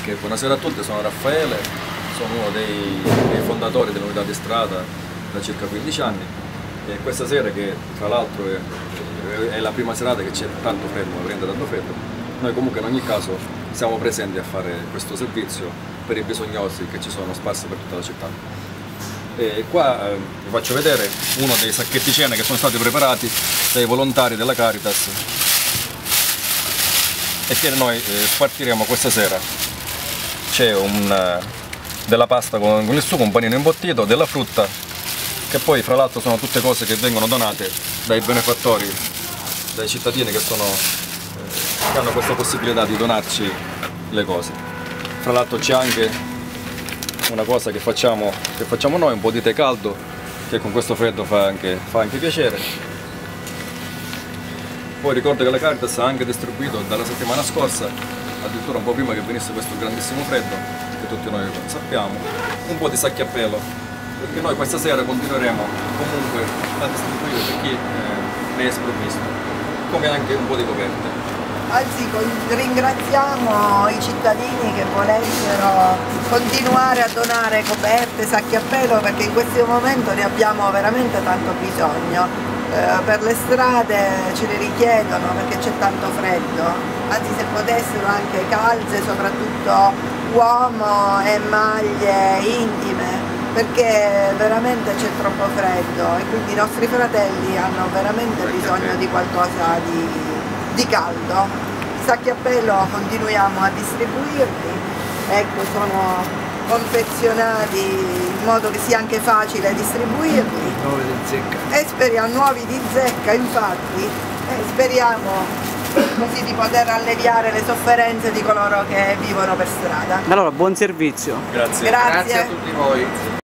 anche. Buonasera a tutti, sono Raffaele, sono uno dei fondatori dell'unità di strada da circa 15 anni e questa sera, che tra l'altro è la prima serata che c'è tanto freddo, ma prende tanto freddo, noi comunque in ogni caso siamo presenti a fare questo servizio per i bisognosi che ci sono sparsi per tutta la città. E qua vi faccio vedere uno dei sacchetti cena che sono stati preparati dai volontari della Caritas e che noi spartiremo questa sera. C'è della pasta con il sugo, un panino imbottito, della frutta, che poi fra l'altro sono tutte cose che vengono donate dai benefattori, dai cittadini che hanno questa possibilità di donarci le cose. Fra l'altro c'è anche una cosa che facciamo noi, un po' di tè caldo, che con questo freddo fa anche piacere. Poi ricordo che la Caritas ha anche distribuito dalla settimana scorsa, addirittura un po' prima che venisse questo grandissimo freddo, che tutti noi sappiamo, un po' di sacchi a pelo, perché noi questa sera continueremo comunque a distribuire per chi ne è sprovvisto, come anche un po' di coperte. Anzi, ringraziamo i cittadini che volessero continuare a donare coperte, sacchi a pelo, perché in questo momento ne abbiamo veramente tanto bisogno. Per le strade ce le richiedono perché c'è tanto freddo, anzi se potessero anche calze, soprattutto uomo, e maglie intime, perché veramente c'è troppo freddo e quindi i nostri fratelli hanno veramente bisogno di qualcosa di caldo. I sacchi a pelo continuiamo a distribuirli, ecco, sono confezionati in modo che sia anche facile distribuirli. Nuovi di zecca. E speriamo, nuovi di zecca infatti, e speriamo così di poter alleviare le sofferenze di coloro che vivono per strada. Allora, buon servizio. Grazie. Grazie. Grazie a tutti voi.